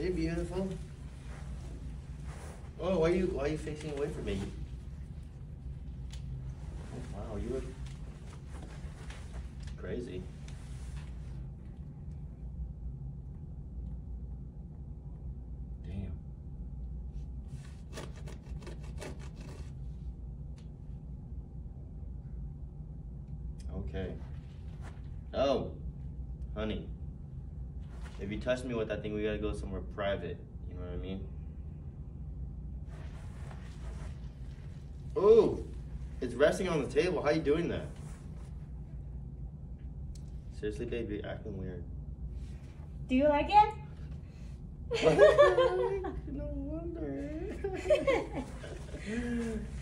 Hey, beautiful. Oh, why are you facing away from me? Oh, wow, you look crazy. Damn. Okay. Oh, honey. If you touch me with that thing, we gotta go somewhere private. You know what I mean? Oh, it's resting on the table. How you doing that? Seriously, babe, you're acting weird. Do you like it? No wonder.